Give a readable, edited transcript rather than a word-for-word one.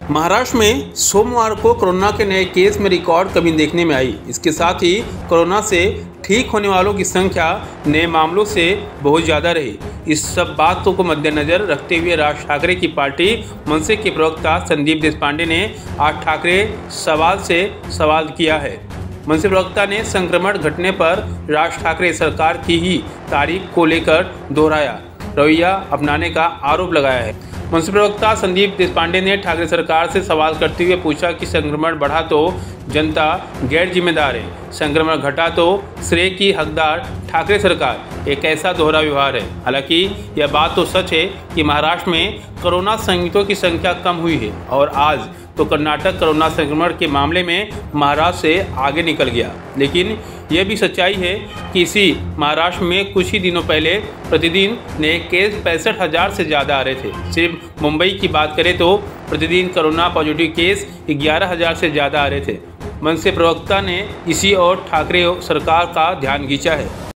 महाराष्ट्र में सोमवार को कोरोना के नए केस में रिकॉर्ड कमी देखने में आई। इसके साथ ही कोरोना से ठीक होने वालों की संख्या नए मामलों से बहुत ज़्यादा रही। इस सब बातों को मद्देनजर रखते हुए राज ठाकरे की पार्टी मनसे के प्रवक्ता संदीप देशपांडे ने आज ठाकरे सवाल से सवाल किया है। मनसे प्रवक्ता ने संक्रमण घटने पर राज ठाकरे सरकार की ही तारीख को लेकर दोहराया रवैया अपनाने का आरोप लगाया है। मनसे प्रवक्ता संदीप देशपांडे ने ठाकरे सरकार से सवाल करते हुए पूछा कि संक्रमण बढ़ा तो जनता गैर जिम्मेदार है, संक्रमण घटा तो श्रेय की हकदार ठाकरे सरकार। एक ऐसा दोहरा व्यवहार है। हालांकि यह बात तो सच है कि महाराष्ट्र में कोरोना संक्रमितों की संख्या कम हुई है और आज तो कर्नाटक कोरोना संक्रमण के मामले में महाराष्ट्र से आगे निकल गया। लेकिन यह भी सच्चाई है कि इसी महाराष्ट्र में कुछ ही दिनों पहले प्रतिदिन नए केस 65,000 से ज़्यादा आ रहे थे। सिर्फ मुंबई की बात करें तो प्रतिदिन कोरोना पॉजिटिव केस 11,000 से ज़्यादा आ रहे थे। मनसे प्रवक्ता ने इसी और ठाकरे सरकार का ध्यान खींचा है।